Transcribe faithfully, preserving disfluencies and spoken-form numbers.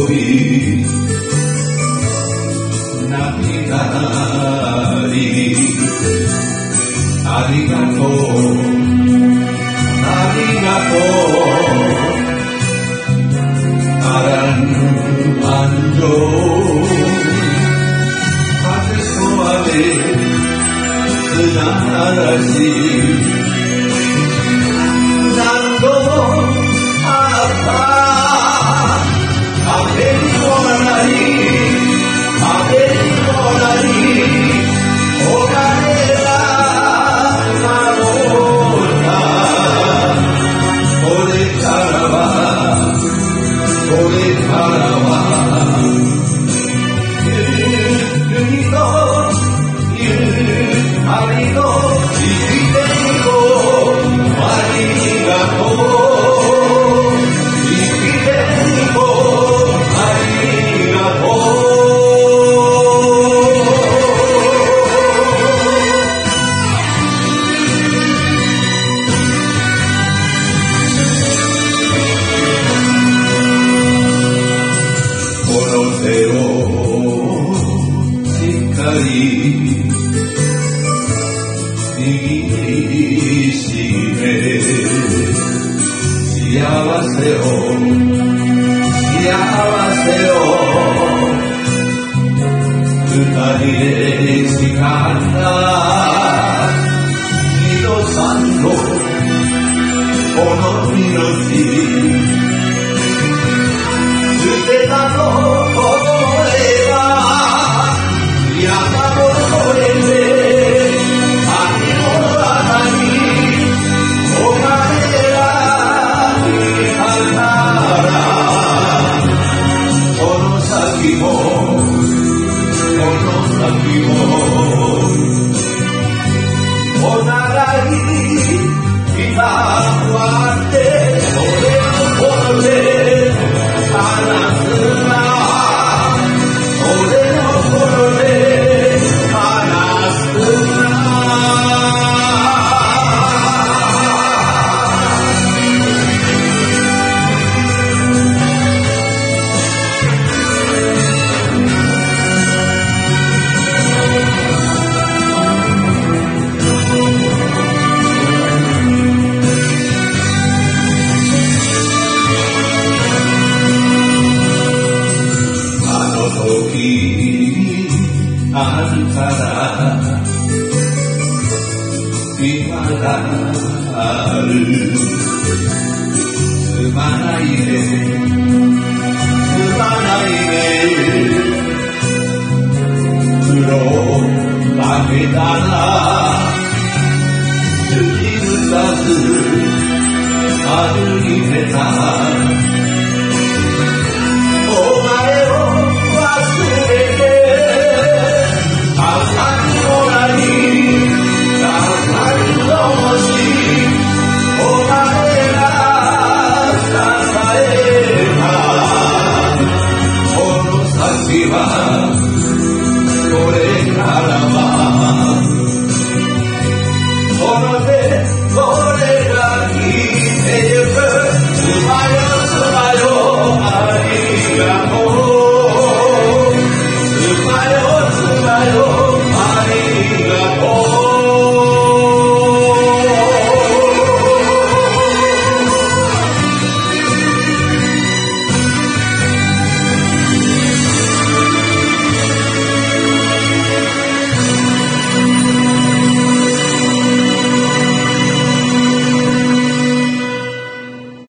び涙にありがとうありがとうあらぬ安情風と雨砂嵐何度もあった風にもなり風にもなりお金がなろうなこれからはこれからはゆっくりとゆっありの生きていこうありがとう生きていこうありがとうこの手をしっかり握りしめ幸せを幸せを二人で誓った二度三度この命捨てたところへは山を越えてお互い膝を割ってそれをこの手離すなそれをこの手離すなあるから今だあるすまないねすまないね苦労だけだな突き抜かず歩いてた